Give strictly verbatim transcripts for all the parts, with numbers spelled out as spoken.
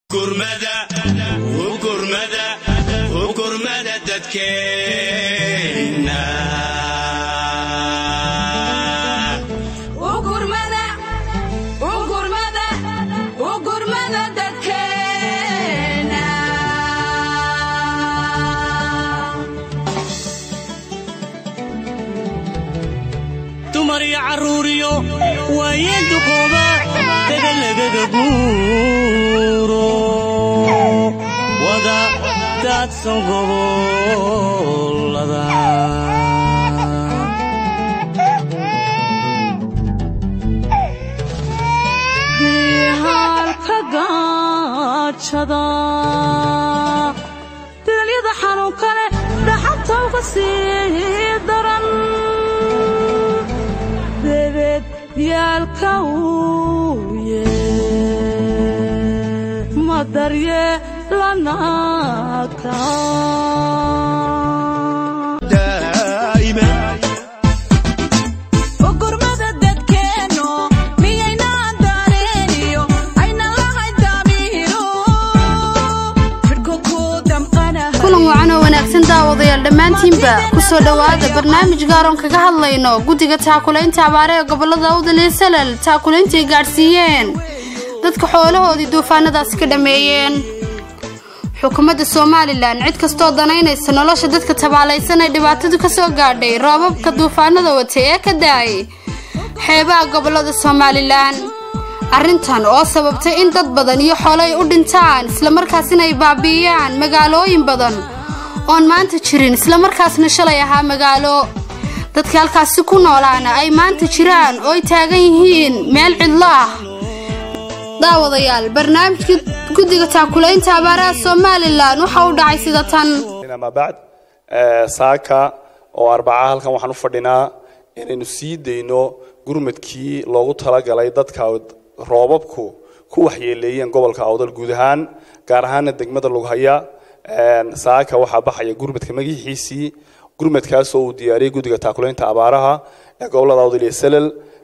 كرمدا وكرمدا وكرمدا تتكينا وكرمدا وكرمدا وكرمدا تتكينا تمر عروريو ويندكوبا تغلغغورو ودا داد سنغولدا ديهال كغاچدا دليدا حنون كله دحتا وقسي درن دبد يالكويه مدريه لناكا دائما وكرمدا ددكينو ميينا دارينيو ayna lahay daabiro firkoku damqana kulan wacan oo wanaagsan daawadayaal dhamaantiinba ku soo dhawaada barnaamij gaar ah oo kaga hadlayno gudiga taakulaynta abaare ee gobolada Awdal iyo Salal taakulayntii gaarsiiyeen dadka xoolahoodii duufaanadaas ka dhameeyeen xukuumadda Soomaaliland cid kasto danaynaysa nolosha dadka tabaalaysan ee dhibaatadu ka soo gaadhay roobabka duufaanada watay ee ka daay xeebaha gobolada Soomaaliland arrintan oo sababtay in dad badan iyo xoolo ay u dhintaan isla markaasina ay baabiyaan magaalooyin badan oo maanta jirin isla markaasna shalay ahaa magaalo dadka halkaas ku noolaana ay maanta jiraan oo ay taagan yihiin meel cidlo ah daawadayaal barnaamijka gudiga taakulaynta abaaraha Soomaaliland waxa uu dhacay sida tan ma baad saaka oo arbaca halkan waxaan u fadhinaa inaynu sii deyno gurmadkii loogu talagalay dadka roobabku ku waxyeeleeyeen gobolka Awdal guud ahaan gaar ahaan degmada Lughaya saaka waxa baxaya gurmadka magaciisii gurmadkaas oo uu diyaariyay gudiga taakulaynta abaaraha ee gobolada Awdal iyo Salal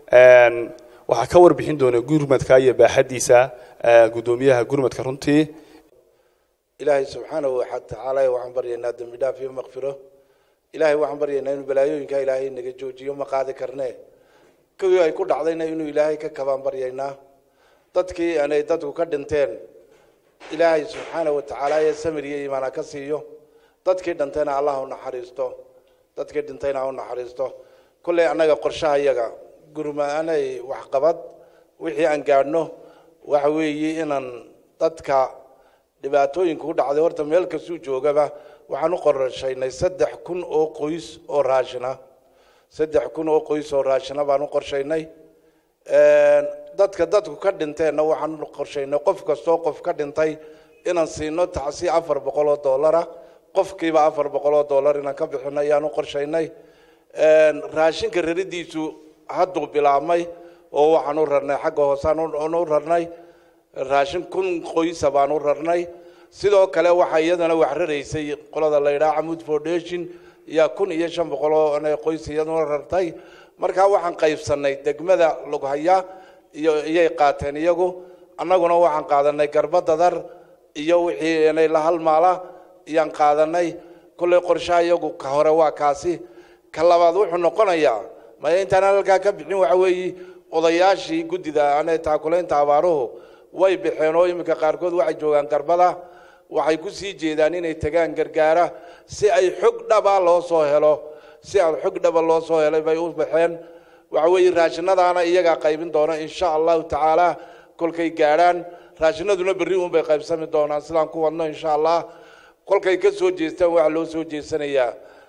waxa ka warbixin doona gurmadka iyo baaxadiisa gudoomiyaha gurmadka runtii ilaahay subhanahu wa ta'ala waxaan baryaynaa dambi dhaaf iyo maghfiro ilaahay waxaan baryaynaa inuu balaayooyinka ilaahay naga joojiyo ma qaadi karnee kuwii ay ku dhacdayna inuu ilaahay ka kabaan baryaynaa dadkii aanay dadku ka dhinteen ilaahay subhanahu wa ta'ala ee samiriye iimaan ka siiyo dadkii dhintayna Allah u naxariisto dadkii dhintayna u naxariisto kulli anaga qorshaha iyaga gurmaanay wax qabad wixii aan gaadhno waxa weeye inaan dadka dhibaatooyinku dhacday horta meel ka soo joogaba waxaan u qorshaynay saddex kun oo qoys oo raashina saddex kun oo qoys oo raashina baan u qorshaynay ee dadka dadku ka dhinteena waxaan u qorshaynay qof kasto qof ka dhintay inaan siino tacsi afar boqol oo dollar qofkiiba afar boqol oo dollar inaan ka bixino ayaan u qorshaynay ee raashinka raridiisu hadduu bilaabmay oo waxaan u rarnay xagga hoosaan u rarnay raashin kun qoys baan u rarnay sidoo kale waxa iyadana wax raraysay qolada la yiraahdo Amud Foundation ya kun iyo shan boqol oo qoys iyadana rartay marka waxaan qaybsanay degmada Lughaya iyo iyay qaateen iyagu annaguna waxaan qaadanay Garbadadar iyo wixii inay la halmaala iyaan qaadanay kulli qorshaha iyagu ka hore waa kaasi ka labaad wuxuu noqonayaa ma intaan halka ka bixin waxa weeye odayaashii gudida aanay taakulaynta abaaruhu way bixeen oo imika qaarkood waxay joogan Garbada waxay ku sii jeedaan inay tagaan gargaara si ay xog dhaba loo soo helo si ay xog dhaba loo soo helay bay u bixeen waxa weeye raashinadaana iyaga qaybin doona insha Allah ta'ala kulkay gaaraan raashinaduna bari uun bay qaybsami doonaan sidaan ku wadno insha Allah kulkay ka soo jeestaan wax loo soo jeesanayaa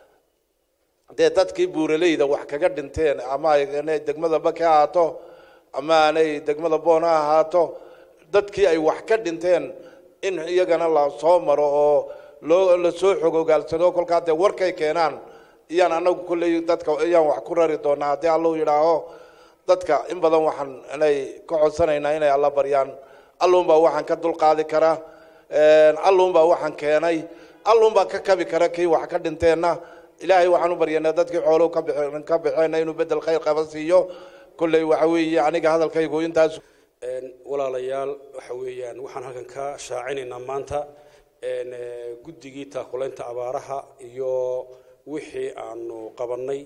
de dadkii buuraleyda wax kaga dhinteen ama ay degmada Baka haato ama ay degmada Boona haato dadkii ay wax ka dhinteen in iyagana la soo maro oo loo la soo xogogaalsado kolka de warkay keenaan iyaan anagu kulay dadka iyaan wax ku rari doonaa hadii Allah yiraahdo dadka in badan waxaan inay ka codsanaynaa inay Allah baryaan Allahumma waxaan ka dul qaadi karaa ee Allahumma waxaan keenay Allahumma ka kabi kara kii wax ka dhinteena ilaahay waxaan u baryaynaa dadkii xoolo ka bixin ka bixin inuu bedel khayr qaba siiyo kulay waxa weeye aniga hadalkaygu intaas walaalayaal waxa weeyaan waxaan halkan ka shaacinaynaa maanta guddigii taakulaynta abaaraha iyo wixii aanu qabanay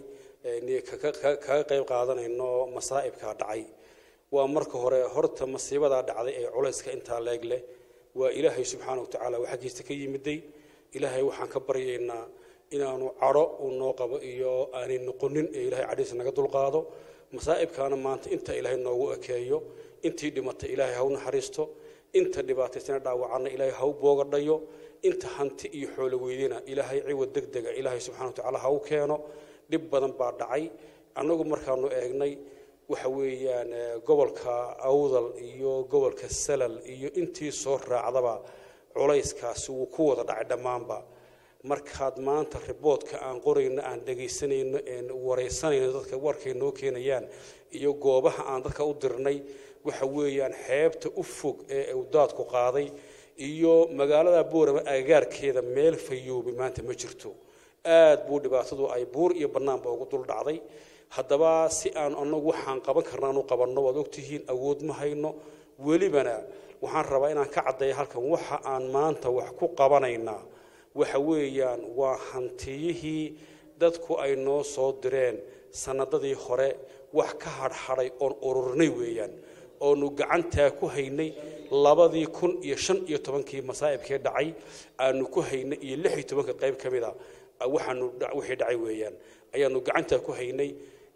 kaga qayb qaadanayno masaa'ibka dhacay waa marka hore horta masiibada dhacday ee culayska intaa leeg leh waa ilaahay subxaanahu wa tacaala waxa geesta ka yimiday ilaahay waxaan ka baryaynaa inaanu caro uu noo qabo iyo aanay noqonin ee ilaahay cadhiisa naga dulqaado masaa'ibkaana maanta inta ilaahay noogu ekeeyo intii dhimatay ilaahay ha u naxariisto inta dhibaataysana dhaawacana ilaahay ha u boogadhayo inta hanti iyo xoolo weydina ilaahay ciwad degdega ilaahay subxaanahu wa tacaala ha u keeno dhib badan baa dhacay annagu markaanu eegnay waxa weeyaan gobolka awdal iyo gobolka salal iyo intii soo raacdaba culayskaasi wuu ku wada dhacay dhammaanba markaad maanta riboodka aan qorayno aan dhegaysanayno een waraysanayno dadka warkay noo keenayaan iyo goobaha aan dadka u dirnay waxa weeyaan xeebta u fog ee uu daadku qaaday iyo magaalada Boorama agagaarkeeda meel fayoobi maanta ma jirto aad buu dhibaatadu ay buur iyo banaanba ugu dul dhacday haddaba si aan anagu waxaan qaban karnaa inuu qabanno waad ogtihiin awood ma hayno welibana waxaan rabaa inaan ka caddeeyo halkan waxa aan maanta wax ku qabanaynaa waxa weeyaan waa hantiyihii dadku ay noo soo direen sanadadii hore wax ka hadhadhay oon ururnay weeyaan oonu gacantaa ku haynay labadii kun iyo shan iyo tobankii masaa'ibkee dhacay aanu ku haynay iyo lix iyo tobanka qayb ka mid ah waxaanu wixii dhacay weeyaan ayaanu gacantaa ku haynay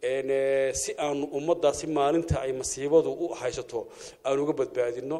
si aanu ummaddaasi maalinta ay masiibadu u haysato aanu uga badbaadino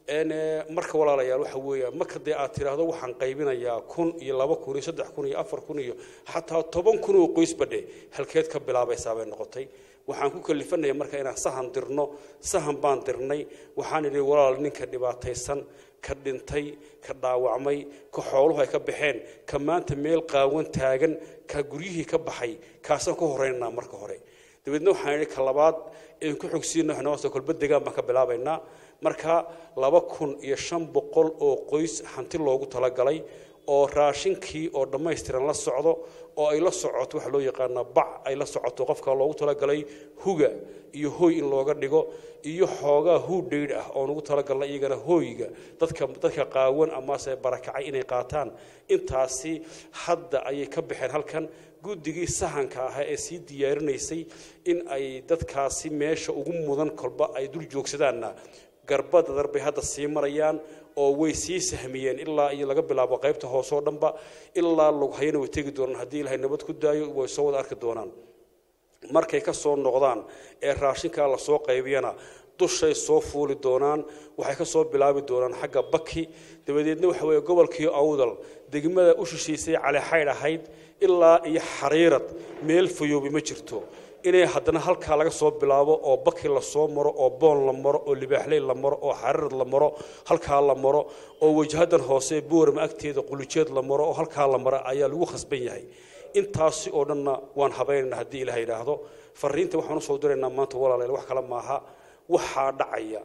marka walaalayaal waxa weeyaan marka dee aad tiraahdo waxaan qaybinayaa kun iyo laba kun iyo saddex kun iyo afar kun iyo xataa toban kun oo qoys badhe halkeed ka bilaabaysaa bay noqotay waxaan ku kalifanayaa marka inaan sahan dirno sahan baan dirnay waxaan idhi walaal ninka dhibaataysan ka dhintay ka dhaawacmay ka xooluhu ay ka baxeen ka maanta meel qaawan taagan ka guryihii ka baxay kaasaan ku horeynaa marka hore dabeedna waxaan idhi ka labaad in ku xogsiino waxna soo kolba deegaan baan ka bilaabaynaa marka laba kun iyo shan boqol oo qoys hanti loogu talagalay oo raashinkii oo dhammaystiran la socdo oo ay la socoto waxa loo yaqaan bac ay la socoto qofka loogu talagalay huga iyo hooy in looga dhigo iyo xoogaa huu dheer ah oo ugu talagalay iyagana hooyiga dadka dadka qaawan ama se barakacay inay qaataan intaasi hadda ay ka bixeen halkan guddigii sahanka ah ee si diyaarinaysay in ay dadkaasi meesha ugu mudan kolba ay dul joogsadaana garbada darbay hadda sii marayaan oo way sii sahmiyeen ilaa iyo laga bilaabo qaybta hoos oo dhanba ilaa lug hayna way tagi doonaan haddii ilaahay nabad ku daayo way soo wada arki doonaan markay ka soo noqdaan ee raashinka la soo qaybiyana dushay soo fuuli doonaan waxay ka soo bilaabi doonaan xagga Baki dabadeedna waxa weeye gobolkii Awdal degmada u shisheysay cali xayd ahayd ilaa iyo xariirad meel fayoobi ma jirto inay haddana halka laga soo bilaabo oo Baki la soo maro oo boon la maro oo libaaxley la maro oo xariirad la maro halka la maro oo wajhadan hoose Boorama agteeda qulujeed la maro oo halka la maro ayaa lagu khasban yahay intaasi oo dhanna waan habeynaa haddii ilaahay yiraahdo fariinta waxaan soo direynaa maanta walaalayaal wax kala maaha waxa dhacaya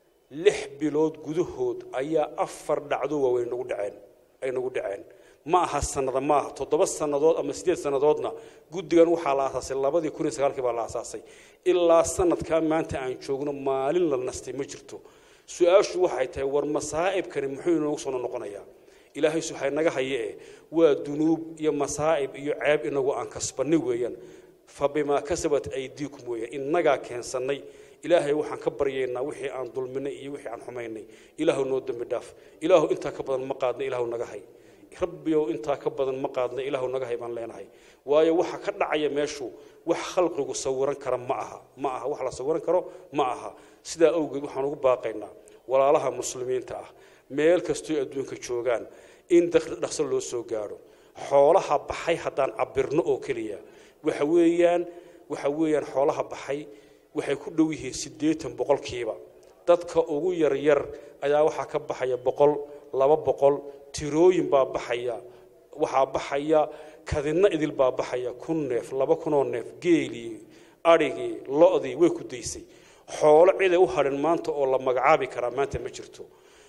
lix bilood gudahood ayaa afar dhacdo waaweyn ugu dhaceen ay nagu dhaceen ma aha sanada ma aha toddoba sanadood ama sideed sanadoodna guddigan waxa la aasaasay labadii kun iyo sagaalkii baa la aasaasay ilaa sanadka maanta aan joogno maalin la nastay ma jirto su'aashu waxay tahay war masaa'ibkani muxuu inoogu soo noqonayaa ilaahay subxaanahu naga hayee waa dunuub iyo masaa'ib iyo ceeb inagu aan kasbanay weeyaan fabima kasabat aydiikum weeyaan inaga keensanay ilaahay waxaan ka baryeynaa wixii aan dulminay iyo wixii aan xumaynay ilaahu noo dambi dhaaf ilaahu inta ka badan ma qaadna ilaahu naga hay rabbiyow inta ka badan ma qaadna ilaahu naga hay baan leenahay waayo waxa ka dhacaya meeshu wax khalqigu sawiran kara ma aha ma aha wax la sawiran karo ma aha sida awgeed waxaan ugu baaqaynaa walaalaha muslimiinta ah meel kastoo adduunka joogaan in dhaqso loo soo gaaro xoolaha baxay hadaan cabirno oo kaliya waxa weeyaan waxa weeyaan xoolaha baxay waxay ku dhow yihiin siddeetan boqolkiiba dadka ugu yar yar ayaa waxa ka baxaya boqol laba boqol tirooyin baa baxaya waxa baxaya kadina idil baa baxaya kun neef laba kun oo neef geeli arigi lo'di way ku deysay xoolo cid u harin maanta oo la magacaabi kara maanta ma jirto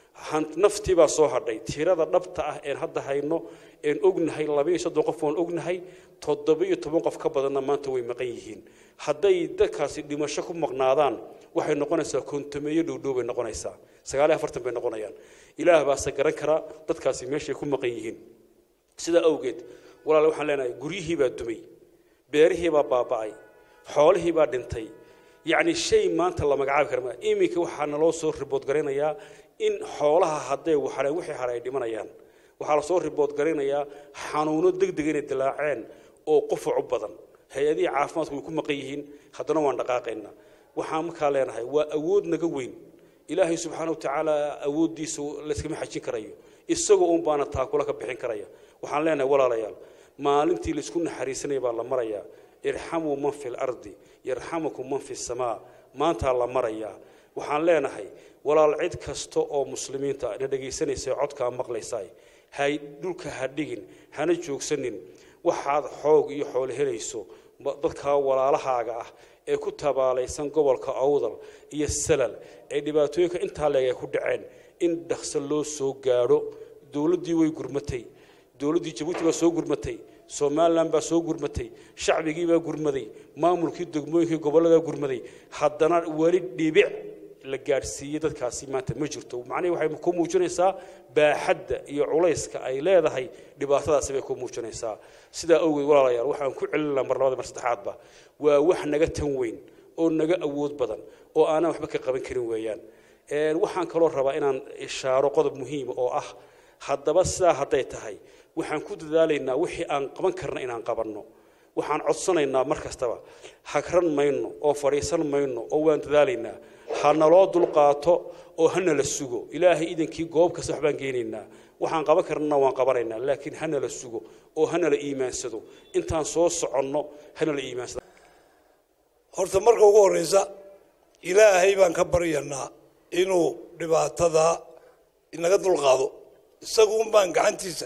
naftii baa soo hadhay tirada dhabta ah ee hadda hayno een ognahay laba iyo soddon qof oo ognahay toddoba iyo toban qof ka badanna maanta way maqan yihiin hadday dadkaasi dhimasho ku maqnaadaan waxay noqonaysaa kontomeeyo dhowdhow bay noqonaysaa sagaal iyo afartan bay noqonayaan ilaah baa se garan kara dadkaasi meeshay ku maqan yihiin sida awgeed walaal waxaan leenahay guryihii baa dumay beerihii baa baaba'ay xoolihii baa dhintay yacni shay maanta la magacaabi kara ma iminka waxaa naloo soo ribood garanayaa in xoolaha hadday waxareen wixii hare ay dhimanayaan waxaa la soo ribood garanayaa xanuuno degdeg inay dilaaceen oo qufac u badan hay-adihii caafimaadku way ku maqan yihiin haddana waan dhaqaaqaynaa waxaan markaa leenahay waa awood naga weyn ilaahay subxaana watacaala awooddiisa layskama xajin karayo isagoo un baana taakula ka bixin karaya waxaan leenahay walaalayaal maalintii laysku naxariisanaya baa la marayaa irxamuu man fi lardi yarxamukum man fi samaa maantaa la marayaa waxaan leenahay walaal cid kasta oo muslimiinta na dhegaysanaysa codkaa maqlaysaa hay dhulka ha dhigin hana joogsanin waxaad xoog iyo xoolo helayso dadka walaalahaaga ah ee ku tabaalaysan gobolka awdal iyo salal ee dhibaatooyinka intaa leeg ay ku dhaceen in dhaqso loo soo gaadho dowladdii way gurmatay dowladdii jabuuti baa soo gurmatay somaliland baa soo gurmatay shacbigii baa gurmaday maamulkii degmooyinkii gobollada gurmaday haddana weli dhibic la gaadhsiiyey dadkaasi maanta ma jirto macnaheedu waxay ku muujinaysaa baaxadda iyo culayska ay leedahay dhibaatadaasi bay ku muujinaysaa sidaa awgeed walaalayaal waxaan ku celinaa mar labada mar saddexaadba waa wax naga tan weyn oo naga awood badan oo aanan waxba ka qaban karin weeyaan waxaan kaloo rabaa inaan ishaaro qodob muhiim oo ah haddaba sidaa hadday tahay waxaan ku dadaalaynaa wixii aan qaban karna inaan qabanno waxaan codsanaynaa mar kastaba hagran mayno oo fadhiisan mayno oo waan dadaalaynaa ha naloo dulqaato oo hana la sugo ilaahay idankii goob kasta waxbaan geynaynaa waxaan qaban karnana waan qabanaynaa laakiin hana la sugo oo hana la iimaansado intaan soo soconno hana la iimaansado horta marka ugu horeysa ilaahay baan ka baryanaa inuu dhibaatada inaga dulqaado isagu un baan gacantiisa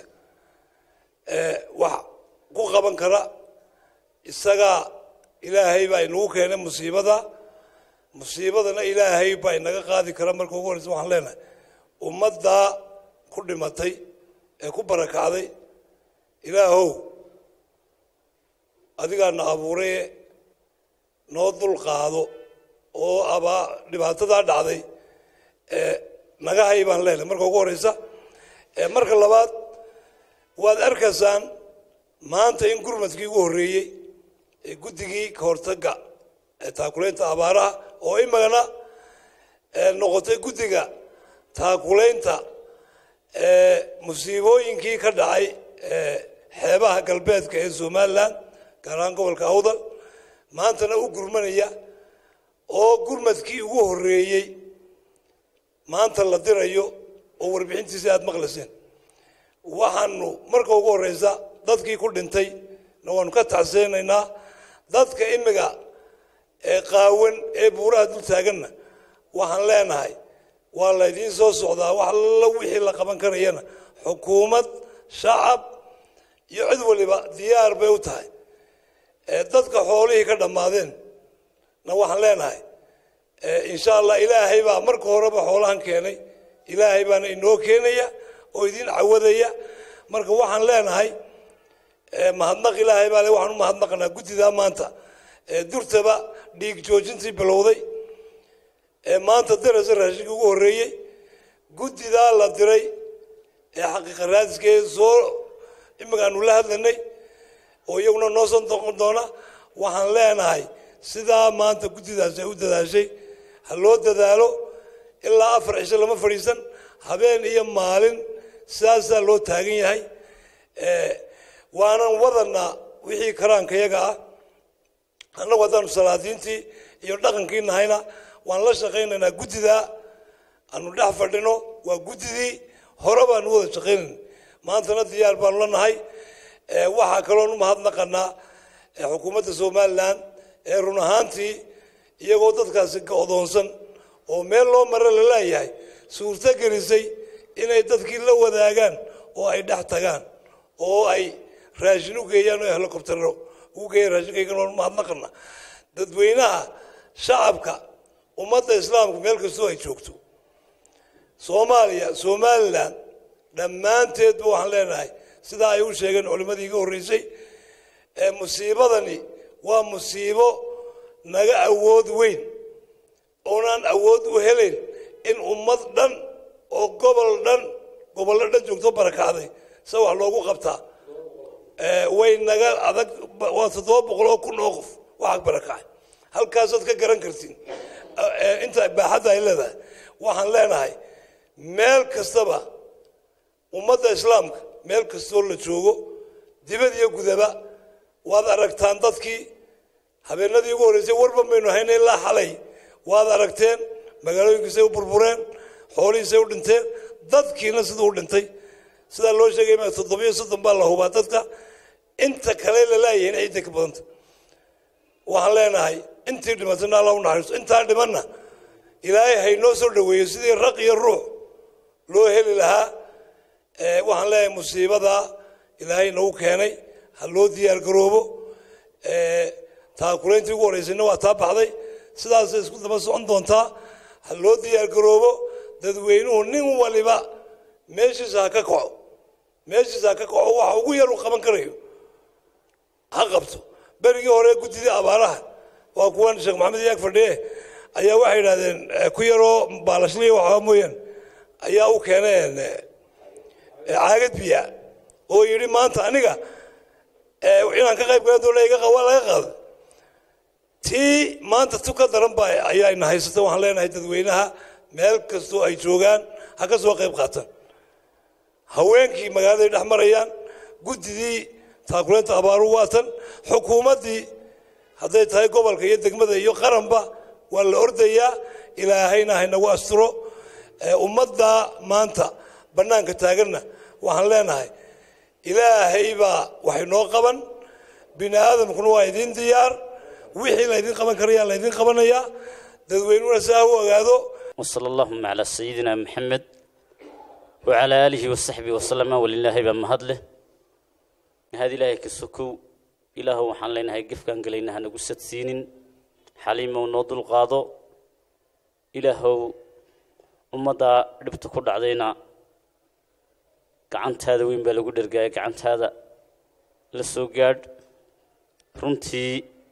wax ku qaban kara isaga ilaahay baa inagu keenay musiibada musiibadana ilaahay baa inaga qaadi kara marka ugu horeysa waxaan leenahay ummadda ku dhimatay ee ku barakacday ilaahow adigaana abuuray noo dulqaado oo aba dhibaatadaa dhacday naga hay baan leenahay marka ugu horeysa marka labaad waad arkaysaan maanta in gurmadkii ugu horreeyey ee guddigii ka hortagga ee taakulaynta abaaraha oo imagana noqotay guddiga taakulaynta musiibooyinkii ka dhacay xeebaha galbeedka ee somaliland gaar ahaan gobolka awdal maantana u gurmanaya oo gurmadkii ugu horreeyey maanta la dirayo oo warbixintiisa aad maqlayseen waxaanu marka ugu horeysa dadkii ku dhintay na waanu ka tacseenaynaa dadka imiga ee qaawan ee buuraha dul taaganna waxaan leenahay waa laydiin soo socdaa wax alla wixii la qaban karayana xukuumad shacab iyo cid waliba diyaar bay u tahay dadka xoolihii ka dhammaadeen na waxaan leenahay insha allah ilaahay baa marka horeba xoolahan keenay ilaahay baana inoo keenaya oo idin cawadaya marka waxaan leenahay mahadnaq ilaahay baa le waxaan u mahadnaqnaa guddidaa maanta durtaba dhiig joojintii bilowday maanta diraysa raashinkii ugu horreeyey guddidaa la diray ee xaqiiqa raadiskee soo imagaanu la hadlanay oo iyaguna noo soo noqon doona waxaan leenahay sidaa maanta guddidaas ay u dadaashay ha loo dadaalo ilaa afar cisho lama fadhiisan habeen iyo maalin sidaasaa loo taagan yahay waanan wadanaa wixii karaanka yaga ah annagu haddaanu salaadiintii iyo dhaqankii nahayna waan la shaqaynaynaa guddidaa aanu dhex fadhino waa guddidii hore baanu wada shaqaynayna maantana diyaar baanu la nahay waxaa kaloon u mahadnaqanaa xukuumadda somaliland ee run ahaantii iyagoo dadkaasi go'doonsan oo meel loo mara la leeyahay suurto gelisay inay dadkii la wadaagaan oo ay dhex tagaan oo ay raashin u geeyaan oo helicoptero ugu geeyaan raashinkaygana waan u mahadnaqanaa dadweynaha shacabka ummadda islaamka meel kastoo ay joogto soomaaliya somaliland dhammaanteedba waxaan leenahay sidaa ay u sheegeen culimmadii iga horreysay musiibadani waa musiibo naga awood weyn oonaan awood u helayn in ummad dhan oo gobol dhan gobollo dhan joogto barakacday se wax loogu qabtaa way naga adag waa toddoba boqol oo kun oo qof wax barakacay halkaasood ka garan kartiin inta baaxadda ay leedahay waxaan leenahay meel kastaba ummadda islaamka meel kastoo la joogo dibad iyo gudaba waad aragtaan dadkii habeenadii ugu horreysay warba maynu haynay ilaa xalay waad aragteen magaalooyinkiisay u burbureen xoolihiisay u dhinteen dadkiina siduu u dhintay sidaa loo sheegay ma toddobiyo soddon baa la hubaa dadka inta kale la laayihiin ciidda ka badanta waxaan leenahay intii dhimatana alla u naxariisto intaa dhimanna ilaahay haynoo soo dhoweeyo sidii raq iyo ruux loo heli lahaa waxaan leeyahay musiibada ilaahay nagu keenay ha loo diyaar garoobo taakulayntii ugu horreysayna waa taa baxday sidaasay isku daba socon doontaa ha loo diyaar garoobo dadweynuhu nin waliba meeshiisa ha ka kaco meeshiisa ha ka kaco waxa ugu yar u qaban karayo ha qabto berigii hore guddidii abaaraha waa kuwan sheekh maxamed iyaag fadhiye ayaa waxay yidhahdeen ku yaroo baalashliya waxaa mooyaan ayaa u keeneen caagad biya oo yidhi maanta aniga inaan ka qayb galan doona iga waa laga qaado tii maanta tu ka daran baa ayaa ina haysata waxaan leenahay dadweynaha meel kastoo ay joogaan ha ka soo qayb qaataan haweenkii magaaladay dhex marayaan guddidii taakulaynta abaaru waatan xukuumaddii hadday tahay gobolka iyo degmada iyo qaranba waa la ordayaa ilaahayna haynagu asturo ummadda maanta bannaanka taaganna waxaan leenahay ilaahay baa waxay noo qaban bini aadamkuna waa idiin diyaar wixii laydin qaban karayaa laydin qabanayaa dadweynuhuna saa u ogaado وصلى اللهم على سيدنا محمد وعلى آله وصحبه وسلم ولله بمهدله هذه لا يكسكو إله وحن لنا هيقف كان قلينا هنقصة سنين حليم ونوض القاضو إله ومضى ربط كل علينا كعنت هذا وين بلغو درجة كعنت هذا للسوقياد رمتي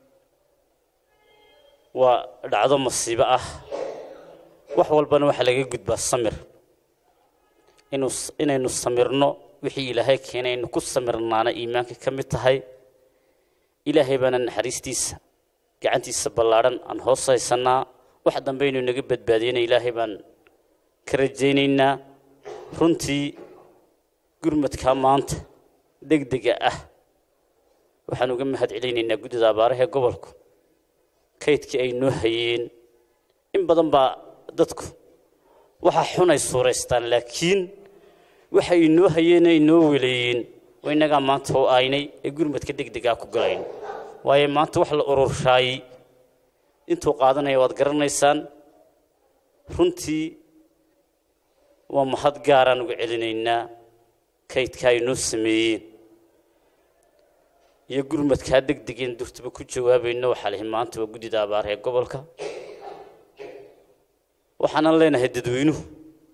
ودعضم الصيبة wax walbana waxa laga gudbaa samir inuu inaynu samirno wixii ilaahay keenay inuu ku samirnaana iimaanka ka mid tahay ilaahay bana naxariistiisa gacantiisa ballaaran aan hoosaysanaa wax dambe inuu naga badbaadiyana ilaahay baan ka rajaynaynaa runtii gurmadka maanta degdega ah waxaan uga mahad celinaynaa guddida abaaraha gobolka kaydkii ay noo hayeen in badan baa dadku waxa xunay suureystaan laakiin waxa inoo hayeen inoo weleeyeen way naga maanta oo aynay ee gurmadka degdega ku galeen waaye maanta wax la ururshaay intuu qaadanay wad garanaysaan runtii waa mahad gaar aan uga celinaynaa kaydka inoo sameeyeen iyo gurmadka degdegeen durtaba ku jawaabayno waxa la maanta waa guddida abaaraha gobolka waxaan leenahay dadweynuhu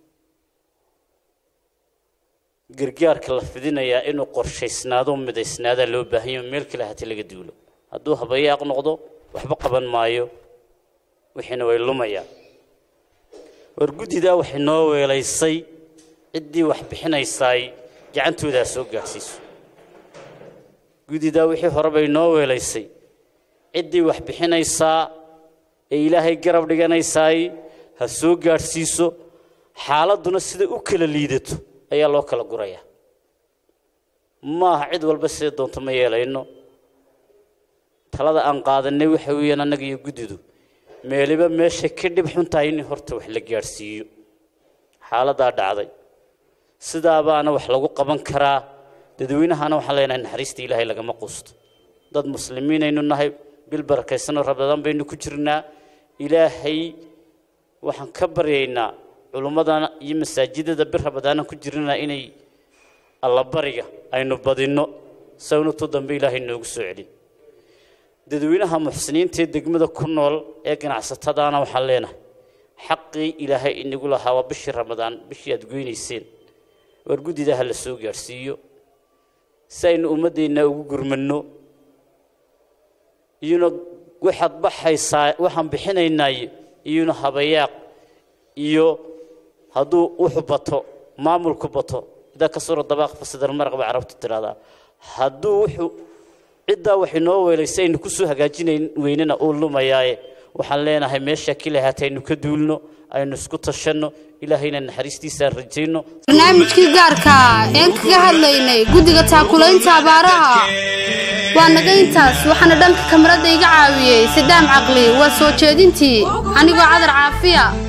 gargaarka la fidinayaa inuu qorshaysnaado midaysnaada loo baahan yahay meel kale hata laga duulo hadduu habayaaq noqdo waxba qaban maayo wixina way lumayaan war guddida waxay noo weelaysay ciddii wax bixinaysay gacantooda soo gaarsiiso guddida wixii hore bay noo weelaysay ciddii wax bixinaysaa ee ilaahay garab dhiganaysay ha soo gaarsiiso xaaladuna sida u kala liidato ayaa loo kala guraya ma aha cid walba sida doonto ma yeelayno talada aan qaadanay waxa weeyaan annaga iyo guddidu meeliba meesha ka dhib xuntahay in horta wax la gaarsiiyo xaaladda dhacday sidaa baana wax lagu qaban karaa dadweynahana waxaan leenahay naxariista ilaahay lagama quusto dad muslimiin aynu nahay bil barakaysan rabadaan baynu ku jirnaa ilaahay waxaan ka baryaynaa culumadana iyo masaajidada bir rabadaan ku jirnaa inay alla bariga aynu badino sawnato dambe ilaahay noogu soo celin dadweynaha muxsiniinta degmada ku nool ee ganacsatadana waxaan leenahay xaqii ilaahay inagu lahaa waa bishii ramadaan bishii aad goynayseen war guddida la soo gaarsiiyo saynu ummadeena ugu gurmano iyuna waxaad baxaysaa waxaan bixinaynay iyuna habayaaq iyo hadduu wuxuu bato maamulku bato idaa ka soo dabaaq fasidar maraq ba carabtu tiraada hadduu wuxuu cidda wax inoo weelaysay inuu ku soo hagaajinayn weynana oo lumayaaye waxaan leenahay meesha kale haataynu ka duulno aynu isku tashano ilaahayna naxariistiisa rajayno barnaamijkii gaarka ee kaga hadlaynay guddiga taakulaynta abaaraha waa naga intaas waxaana dhanka kamarada iga caawiyay Sadaam Caqli waa soo jeedintii anigoo Cadar Caafiya